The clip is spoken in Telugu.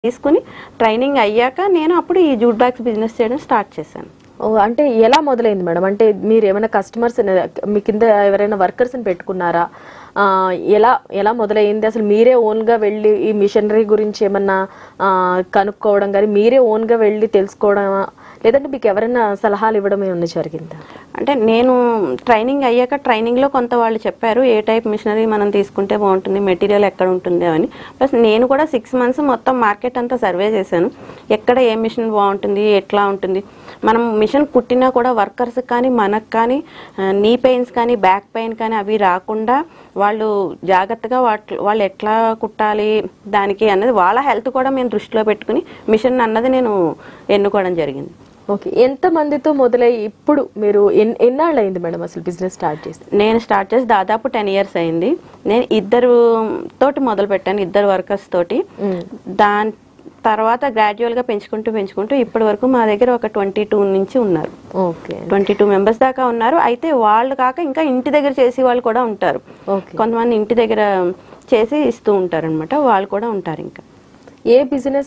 తీసుకుని ట్రైనింగ్ అయ్యాక నేను అప్పుడు ఈ జూట్ బ్యాగ్స్ బిజినెస్ చేయడం స్టార్ట్ చేశాను. అంటే ఎలా మొదలైంది మేడం? అంటే మీరు ఏమైనా కస్టమర్స్ మీ కింద ఎవరైనా వర్కర్స్ని పెట్టుకున్నారా? ఎలా ఎలా మొదలైంది? అసలు మీరే ఓన్గా వెళ్ళి ఈ మిషనరీ గురించి ఏమన్నా కనుక్కోవడం కానీ, మీరే ఓన్గా వెళ్ళి తెలుసుకోవడమా, లేదంటే మీకు ఎవరైనా సలహాలు ఇవ్వడం ఏమన్నా జరిగిందా? అంటే నేను ట్రైనింగ్ అయ్యాక ట్రైనింగ్లో కొంత వాళ్ళు చెప్పారు ఏ టైప్ మిషనరీ మనం తీసుకుంటే బాగుంటుంది, మెటీరియల్ ఎక్కడ ఉంటుంది అని. ప్లస్ నేను కూడా 6 months మొత్తం మార్కెట్ అంతా సర్వే చేశాను. ఎక్కడ ఏ మిషన్ బాగుంటుంది, ఎట్లా ఉంటుంది. మనం మిషన్ కుట్టినా కూడా వర్కర్స్ కానీ మనకు కానీ నీ పెయిన్స్ కానీ బ్యాక్ పెయిన్ కానీ అవి రాకుండా వాళ్ళు జాగ్రత్తగా వాళ్ళు ఎట్లా కుట్టాలి దానికి అన్నది వాళ్ళ హెల్త్ కూడా మేము దృష్టిలో పెట్టుకుని మిషన్ అన్నది నేను ఎన్నుకోవడం జరిగింది. ఓకే, ఎంత మందితో మొదలై ఇప్పుడు మీరు ఎన్నాళ్ళు అయింది మేడం అసలు బిజినెస్ స్టార్ట్ చేసి? నేను స్టార్ట్ చేసి దాదాపు 10 years అయింది. నేను ఇద్దరు తోటి మొదలు పెట్టాను, ఇద్దరు వర్కర్స్ తోటి. దాని తర్వాత గ్రాడ్యువల్గా పెంచుకుంటూ ఇప్పటి వరకు మా దగ్గర ఒక 22 నుంచి ఉన్నారు. ఓకే, 22 members దాకా ఉన్నారు. అయితే వాళ్ళు కాక ఇంకా ఇంటి దగ్గర చేసే వాళ్ళు కూడా ఉంటారు. కొంతమంది ఇంటి దగ్గర చేసి ఇస్తూ ఉంటారు అనమాట, వాళ్ళు కూడా ఉంటారు. ఇంకా ఏ బిజినెస్